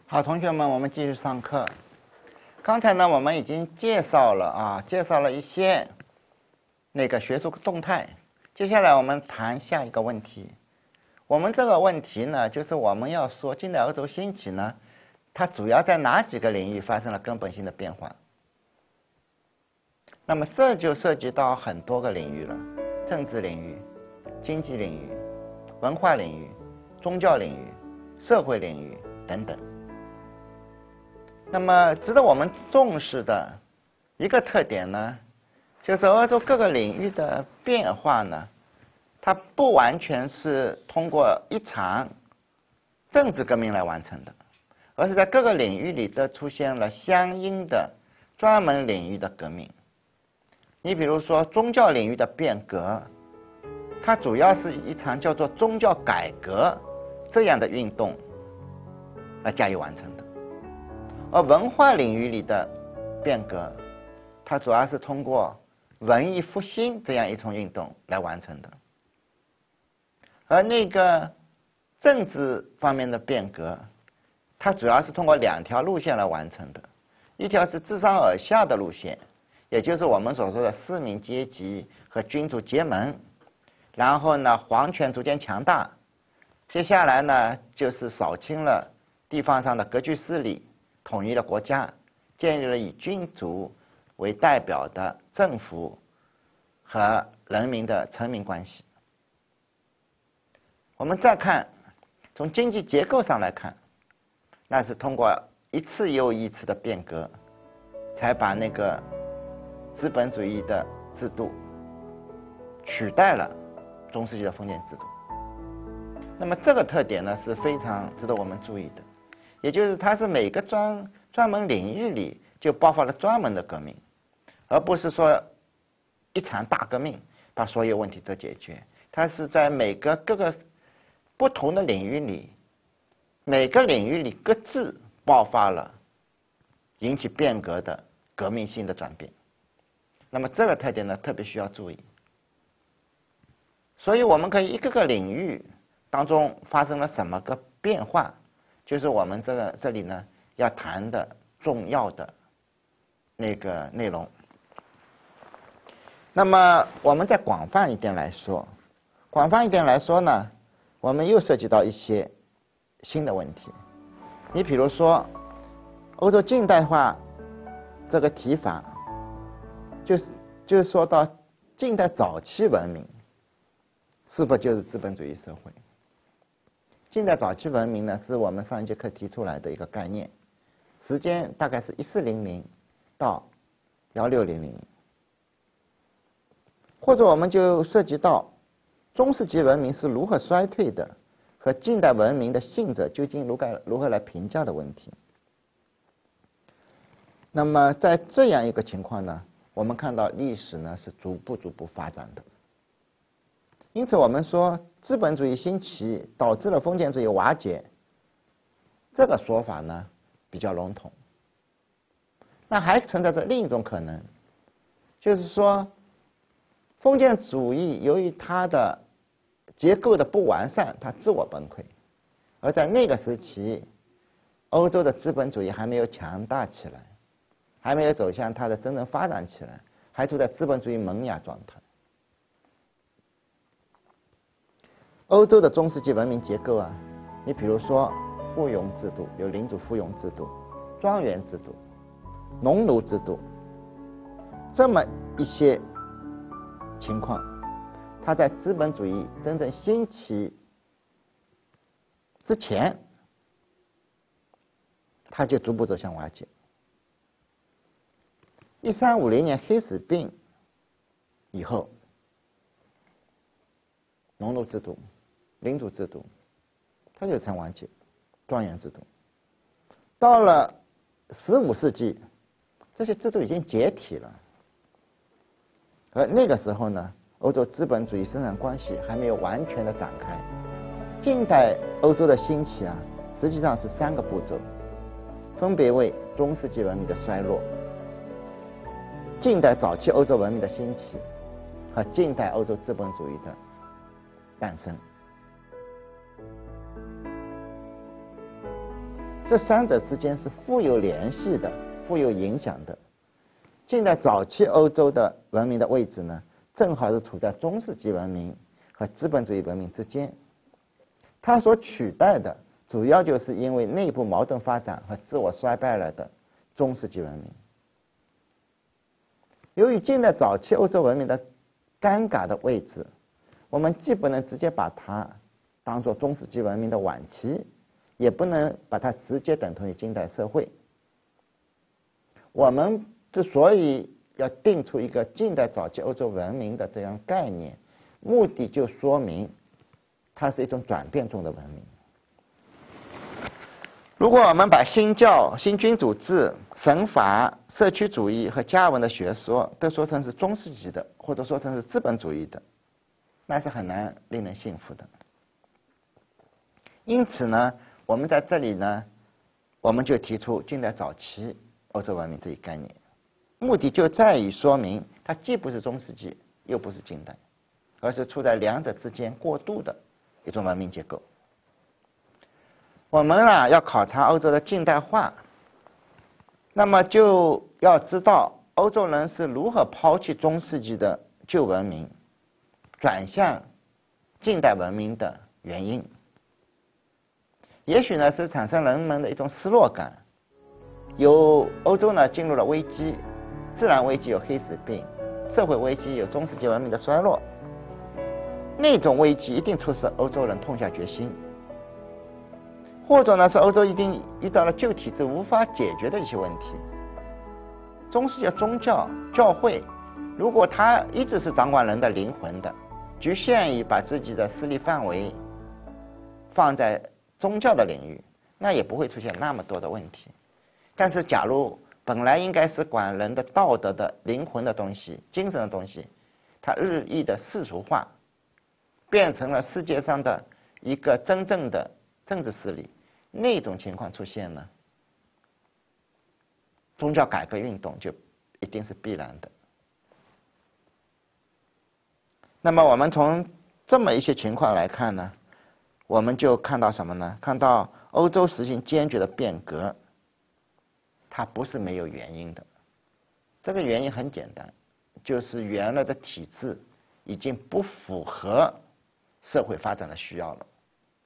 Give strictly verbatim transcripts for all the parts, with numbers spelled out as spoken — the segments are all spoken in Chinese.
好，同学们，我们继续上课。刚才呢，我们已经介绍了啊，介绍了一些那个学术动态。接下来我们谈下一个问题。我们这个问题呢，就是我们要说近代欧洲兴起呢，它主要在哪几个领域发生了根本性的变化？那么这就涉及到很多个领域了：政治领域、经济领域、文化领域、宗教领域、社会领域等等。那么值得我们重视的一个特点呢，就是欧洲各个领域的变化呢，它不完全是通过一场政治革命来完成的，而是在各个领域里都出现了相应的专门领域的革命。你比如说宗教领域的变革，它主要是一场叫做宗教改革这样的运动来加以完成的。而文化领域里的变革，它主要是通过文艺复兴这样一种运动来完成的。而那个政治方面的变革，它主要是通过两条路线来完成的。一条是自上而下的路线，也就是我们所说的市民阶级和君主结盟，然后呢，皇权逐渐强大，接下来呢，就是扫清了地方上的割据势力，统一了国家，建立了以君主为代表的政府和人民的臣民关系。我们再看，从经济结构上来看，那是通过一次又一次的变革，才把那个资本主义的制度取代了中世纪的封建制度。那么这个特点呢，是非常值得我们注意的，也就是它是每个专专门领域里就爆发了专门的革命，而不是说一场大革命把所有问题都解决。它是在每个各个不同的领域里，每个领域里各自爆发了引起变革的革命性的转变。那么这个特点呢，特别需要注意。所以我们可以一个个领域当中发生了什么个变化，就是我们这个这里呢要谈的重要的那个内容。那么我们再广泛一点来说，广泛一点来说呢，我们又涉及到一些新的问题。你比如说，欧洲近代化这个提法，就是就是说到近代早期文明是否就是资本主义社会？近代早期文明呢，是我们上一节课提出来的一个概念，时间大概是一四零零到一六零零，或者我们就涉及到中世纪文明是如何衰退的，和近代文明的性质究竟如何如何来评价的问题。那么在这样一个情况呢，我们看到历史呢是逐步逐步发展的。因此我们说资本主义兴起导致了封建主义瓦解，这个说法呢比较笼统。那还存在着另一种可能，就是说封建主义由于它的结构的不完善，它自我崩溃。而在那个时期，欧洲的资本主义还没有强大起来，还没有走向它的真正发展起来，还处在资本主义萌芽状态。欧洲的中世纪文明结构啊，你比如说附庸制度，有领主附庸制度、庄园制度、农奴制度，这么一些情况，它在资本主义真正兴起之前，它就逐步走向瓦解。一三五零年黑死病以后，农奴制度、领主制度，它就成瓦解，庄园制度。到了十五世纪，这些制度已经解体了，而那个时候呢，欧洲资本主义生产关系还没有完全的展开。近代欧洲的兴起啊，实际上是三个步骤，分别为中世纪文明的衰落、近代早期欧洲文明的兴起和近代欧洲资本主义的诞生。 这三者之间是互有联系的，互有影响的。近代早期欧洲的文明的位置呢，正好是处在中世纪文明和资本主义文明之间。它所取代的，主要就是因为内部矛盾发展和自我衰败了的中世纪文明。由于近代早期欧洲文明的尴尬的位置，我们既不能直接把它当作中世纪文明的晚期，也不能把它直接等同于近代社会。我们之所以要定出一个近代早期欧洲文明的这样概念，目的就说明它是一种转变中的文明。如果我们把新教、新君主制、神法、社区主义和加尔文的学说都说成是中世纪的，或者说成是资本主义的，那是很难令人信服的。因此呢，我们在这里呢，我们就提出近代早期欧洲文明这一概念，目的就在于说明它既不是中世纪，又不是近代，而是处在两者之间过渡的一种文明结构。我们啊要考察欧洲的近代化，那么就要知道欧洲人是如何抛弃中世纪的旧文明，转向近代文明的原因。也许呢是产生人们的一种失落感，有欧洲呢进入了危机，自然危机有黑死病，社会危机有中世纪文明的衰落，那种危机一定促使欧洲人痛下决心。或者呢是欧洲一定遇到了旧体制无法解决的一些问题。中世纪宗教教会，如果它一直是掌管人的灵魂的，局限于把自己的势力范围放在宗教的领域，那也不会出现那么多的问题。但是假如本来应该是管人的道德的灵魂的东西、精神的东西，它日益的世俗化，变成了世界上的一个真正的政治势力，那种情况出现呢，宗教改革运动就一定是必然的。那么我们从这么一些情况来看呢，我们就看到什么呢？看到欧洲实行坚决的变革，它不是没有原因的。这个原因很简单，就是原来的体制已经不符合社会发展的需要了。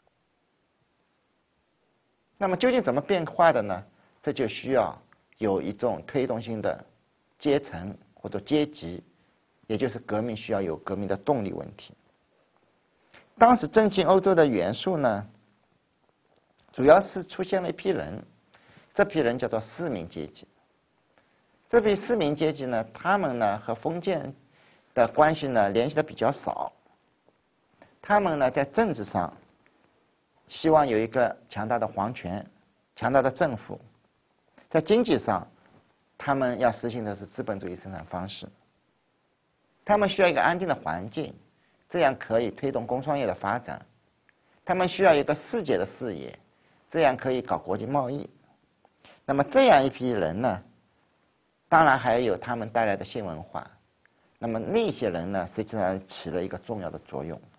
那么究竟怎么变化的呢？这就需要有一种推动性的阶层或者阶级，也就是革命需要有革命的动力问题。当时震惊欧洲的元素呢，主要是出现了一批人，这批人叫做市民阶级。这批市民阶级呢，他们呢和封建的关系呢联系的比较少，他们呢在政治上希望有一个强大的皇权、强大的政府，在经济上，他们要实行的是资本主义生产方式。他们需要一个安定的环境，这样可以推动工商业的发展。他们需要一个世界的视野，这样可以搞国际贸易。那么这样一批人呢，当然还有他们带来的新文化。那么那些人呢，实际上起了一个重要的作用。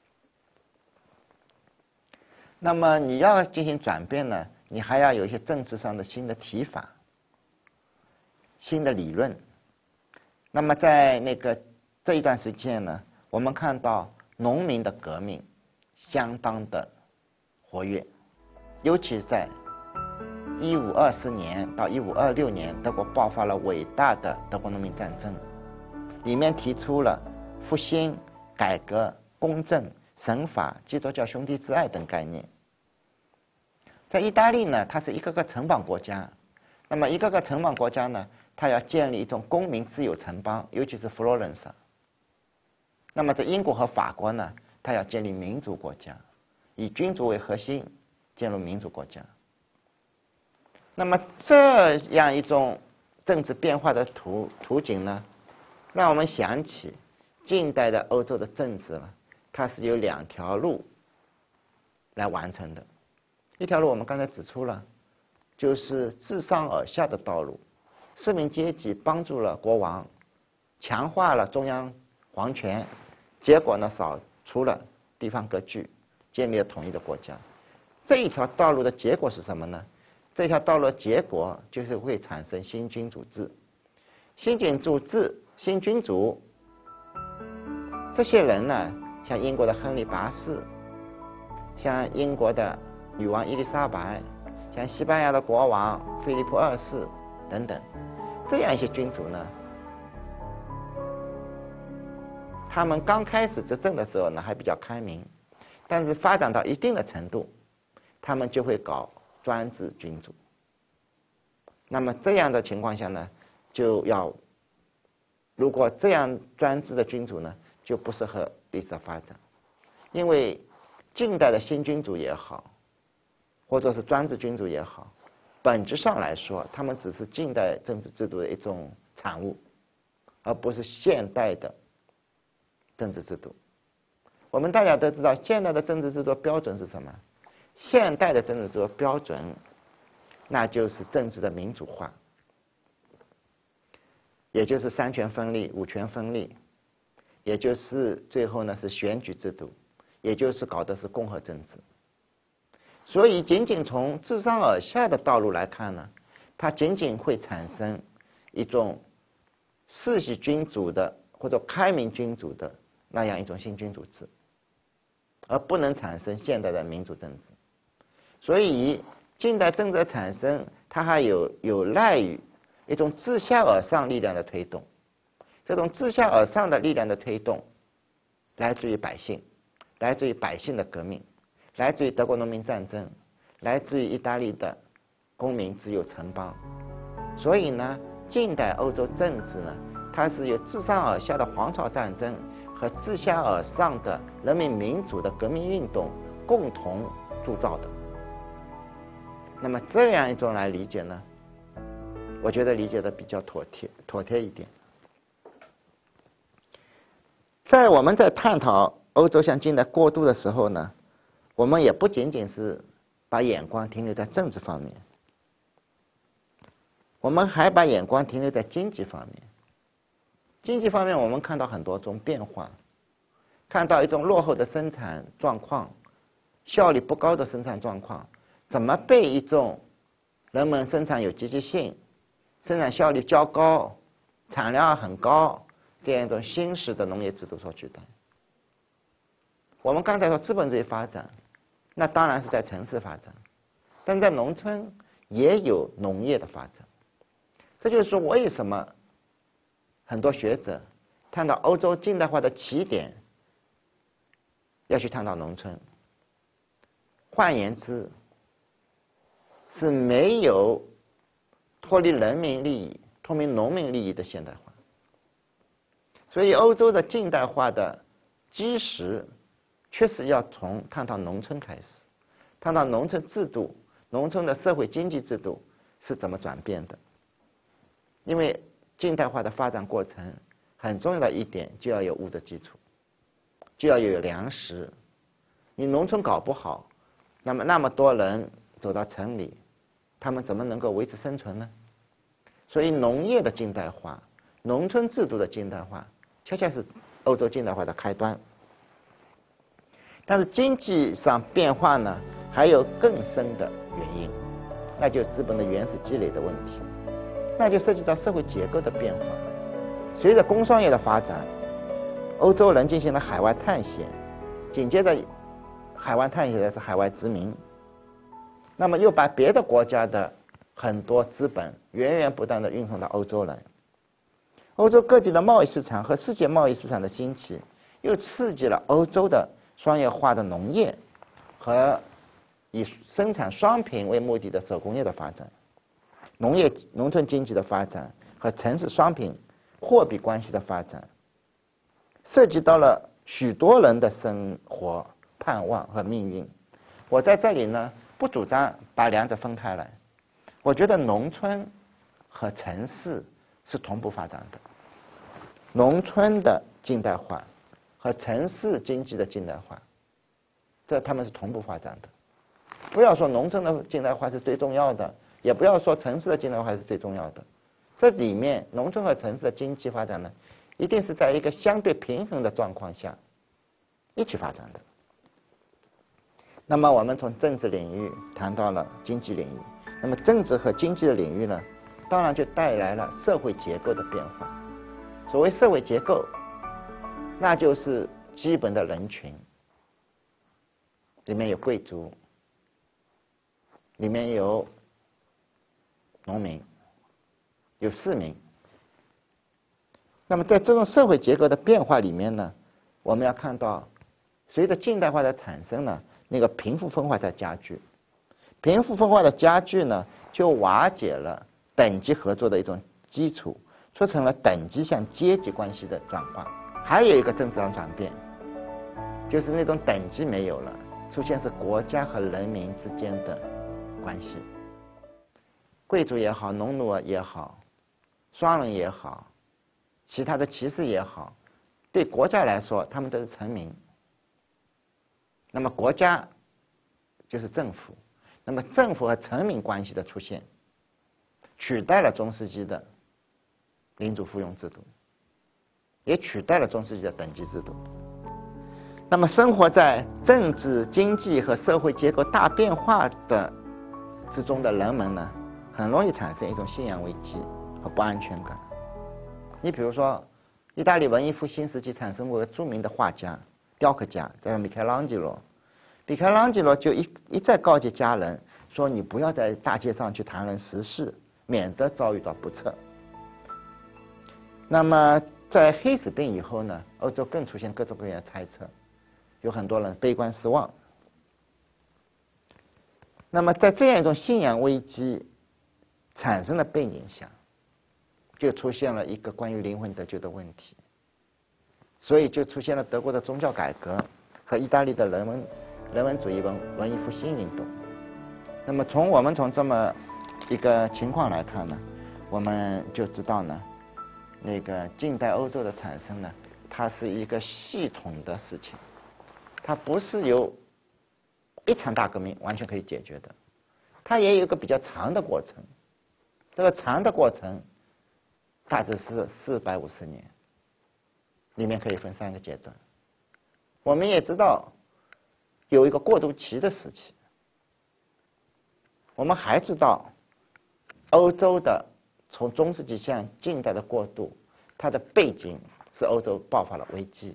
那么你要进行转变呢，你还要有一些政治上的新的提法、新的理论。那么在那个这一段时间呢，我们看到农民的革命相当的活跃，尤其是在一五二四年到一五二六年，德国爆发了伟大的德国农民战争，里面提出了复兴、改革、公正、神法、基督教兄弟之爱等概念。在意大利呢，它是一个个城邦国家，那么一个个城邦国家呢，它要建立一种公民自有城邦，尤其是佛罗伦萨。那么在英国和法国呢，它要建立民主国家，以君主为核心，建立民主国家。那么这样一种政治变化的图图景呢，让我们想起近代的欧洲的政治呢，它是有两条路来完成的。一条路我们刚才指出了，就是自上而下的道路，市民阶级帮助了国王，强化了中央皇权，结果呢扫除了地方割据，建立了统一的国家。这一条道路的结果是什么呢？ 这条道路的结果就是会产生新君主制。新君主制、新君主，这些人呢，像英国的亨利八世，像英国的女王伊丽莎白，像西班牙的国王菲利普二世等等，这样一些君主呢，他们刚开始执政的时候呢还比较开明，但是发展到一定的程度，他们就会搞专制君主。那么这样的情况下呢，就要如果这样专制的君主呢，就不适合历史的发展，因为近代的新君主也好，或者是专制君主也好，本质上来说，他们只是近代政治制度的一种产物，而不是现代的政治制度。我们大家都知道，现代的政治制度标准是什么？现代的政治制度标准，那就是政治的民主化，也就是三权分立、五权分立，也就是最后呢是选举制度，也就是搞的是共和政治。所以，仅仅从自上而下的道路来看呢，它仅仅会产生一种世袭君主的或者开明君主的那样一种新君主制，而不能产生现代的民主政治。所以，近代政治的产生，它还有有赖于一种自下而上力量的推动。这种自下而上的力量的推动，来自于百姓，来自于百姓的革命，来自于德国农民战争，来自于意大利的公民自由城邦。所以呢，近代欧洲政治呢，它是由自上而下的皇朝战争和自下而上的人民民主的革命运动共同铸造的。那么这样一种来理解呢，我觉得理解的比较妥帖妥帖一点。在我们在探讨欧洲向近代过渡的时候呢，我们也不仅仅是把眼光停留在政治方面，我们还把眼光停留在经济方面。经济方面，我们看到很多种变化，看到一种落后的生产状况，效率不高的生产状况，怎么被一种人们生产有积极性、生产效率较高、产量很高这样一种新式的农业制度所取代。我们刚才说资本主义发展，那当然是在城市发展，但在农村也有农业的发展。这就是说，为什么很多学者探讨欧洲近代化的起点要去探讨农村。换言之，是没有脱离人民利益、脱离农民利益的现代化。所以，欧洲的近代化的基石，确实要从探讨农村开始，探讨农村制度、农村的社会经济制度是怎么转变的。因为近代化的发展过程很重要的一点，就要有物质基础，就要有粮食。你农村搞不好，那么那么多人走到城里，他们怎么能够维持生存呢？所以农业的近代化、农村制度的近代化，恰恰是欧洲近代化的开端。但是经济上变化呢，还有更深的原因，那就是资本的原始积累的问题，那就涉及到社会结构的变化。随着工商业的发展，欧洲人进行了海外探险，紧接着海外探险的是海外殖民，那么又把别的国家的很多资本源源不断的运送到欧洲来。欧洲各地的贸易市场和世界贸易市场的兴起，又刺激了欧洲的商业化的农业和以生产商品为目的的手工业的发展，农业农村经济的发展和城市商品货币关系的发展，涉及到了许多人的生活盼望和命运。我在这里呢，不主张把两者分开来。我觉得农村和城市是同步发展的，农村的近代化和城市经济的近代化，这他们是同步发展的。不要说农村的近代化是最重要的，也不要说城市的近代化是最重要的。这里面农村和城市的经济发展呢，一定是在一个相对平衡的状况下一起发展的。那么我们从政治领域谈到了经济领域， 那么政治和经济的领域呢，当然就带来了社会结构的变化。所谓社会结构，那就是基本的人群，里面有贵族，里面有农民，有市民。那么在这种社会结构的变化里面呢，我们要看到，随着近代化的产生呢，那个贫富分化在加剧，贫富分化的加剧呢，就瓦解了等级合作的一种基础，促成了等级向阶级关系的转化。还有一个政治上转变，就是那种等级没有了，出现是国家和人民之间的关系。贵族也好，农奴也好，商人也好，其他的骑士也好，对国家来说，他们都是臣民。那么国家就是政府，那么政府和臣民关系的出现，取代了中世纪的领主附庸制度，也取代了中世纪的等级制度。那么生活在政治、经济和社会结构大变化的之中的人们呢，很容易产生一种信仰危机和不安全感。你比如说，意大利文艺复兴时期产生过一个著名的画家、雕刻家，叫米开朗基罗。米开朗基罗就一一再告诫家人说：“你不要在大街上去谈论时事，免得遭遇到不测。”那么在黑死病以后呢，欧洲更出现各种各样的猜测，有很多人悲观失望。那么在这样一种信仰危机产生的背景下，就出现了一个关于灵魂得救的问题，所以就出现了德国的宗教改革和意大利的人文人文主义文文艺复兴运动。那么从我们从这么一个情况来看呢，我们就知道呢，那个近代欧洲的产生呢，它是一个系统的事情，它不是由一场大革命完全可以解决的，它也有一个比较长的过程。这个长的过程大致是四百五十年，里面可以分三个阶段。我们也知道有一个过渡期的时期。我们还知道欧洲的从中世纪向近代的过渡，它的背景是欧洲爆发了危机，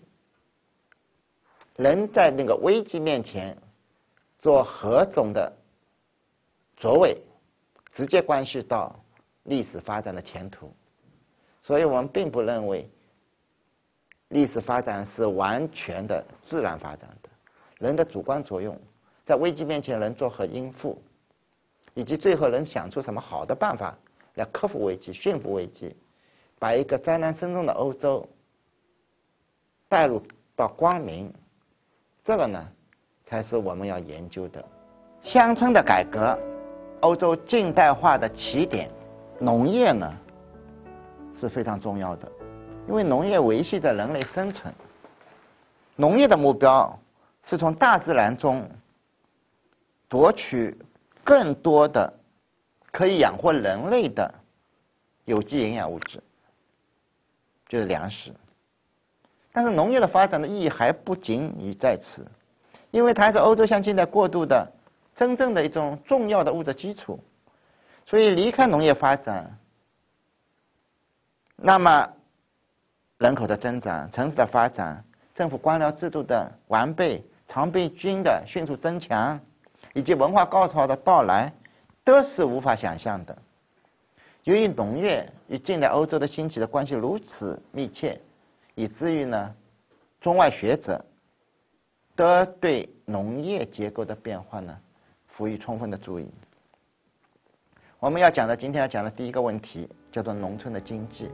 人在那个危机面前做何种的作为，直接关系到历史发展的前途。所以我们并不认为历史发展是完全的自然发展的，人的主观作用，在危机面前人作何应付，以及最后能想出什么好的办法来克服危机、驯服危机，把一个灾难深重的欧洲带入到光明，这个呢才是我们要研究的。乡村的改革，欧洲近代化的起点，农业呢是非常重要的，因为农业维系着人类生存。农业的目标是从大自然中夺取更多的可以养活人类的有机营养物质，就是粮食。但是农业的发展的意义还不仅于在此，因为它是欧洲向近代过渡的真正的一种重要的物质基础。所以离开农业发展，那么人口的增长、城市的发展、政府官僚制度的完备、常备军的迅速增强，以及文化高潮的到来，都是无法想象的。由于农业与近代欧洲的兴起的关系如此密切，以至于呢，中外学者都对农业结构的变化呢，赋予充分的注意。我们要讲的今天要讲的第一个问题叫做农村的经济。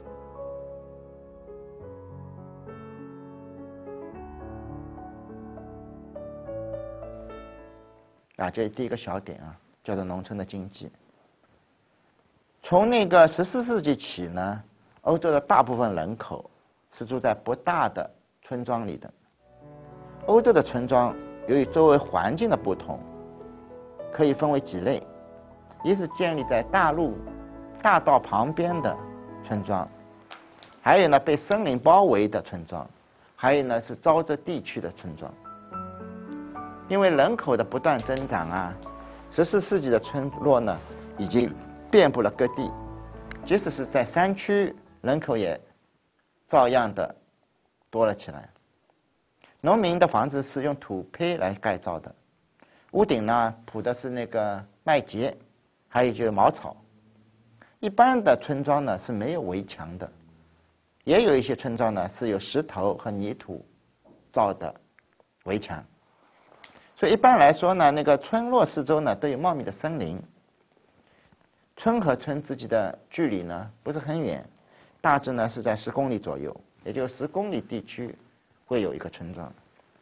啊，这是第一个小点啊，叫做农村的经济。从那个十四世纪起呢，欧洲的大部分人口是住在不大的村庄里的。欧洲的村庄由于周围环境的不同，可以分为几类：一是建立在大路、大道旁边的村庄，还有呢被森林包围的村庄，还有呢是沼泽地区的村庄。因为人口的不断增长啊， 十四世纪的村落呢，已经遍布了各地，即使是在山区，人口也照样的多了起来。农民的房子是用土坯来盖造的，屋顶呢铺的是那个麦秸，还有就是茅草。一般的村庄呢是没有围墙的，也有一些村庄呢是由石头和泥土造的围墙。所以一般来说呢，那个村落四周呢都有茂密的森林，村和村之间的距离呢不是很远，大致呢是在十公里左右，也就是十公里地区会有一个村庄。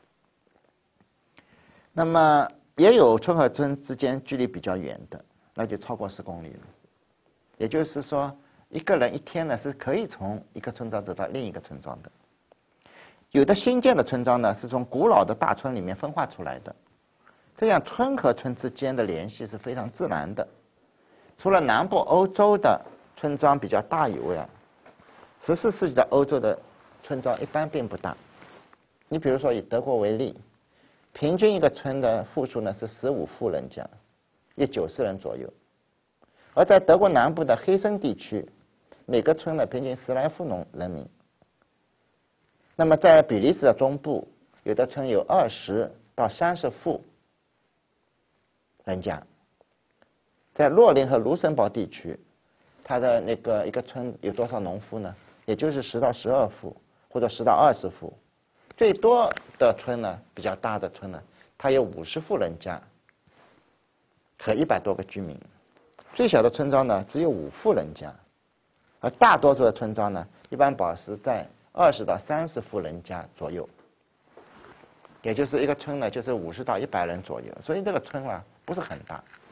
那么也有村和村之间距离比较远的，那就超过十公里了。也就是说，一个人一天呢是可以从一个村庄走到另一个村庄的。有的新建的村庄呢是从古老的大村里面分化出来的，这样村和村之间的联系是非常自然的。除了南部欧洲的村庄比较大以外，十四世纪的欧洲的村庄一般并不大。你比如说以德国为例，平均一个村的户数呢是十五户人家，约九十人左右。而在德国南部的黑森地区，每个村呢平均十来户农人民。那么在比利时的中部，有的村有二十到三十户人家。在洛林和卢森堡地区，它的那个一个村有多少农夫呢？也就是十到十二户，或者十到二十户。最多的村呢，比较大的村呢，它有五十户人家和一百多个居民。最小的村庄呢，只有五户人家，而大多数的村庄呢，一般保持在二十到三十户人家左右，也就是一个村呢，就是五十到一百人左右，所以这个村啊不是很大。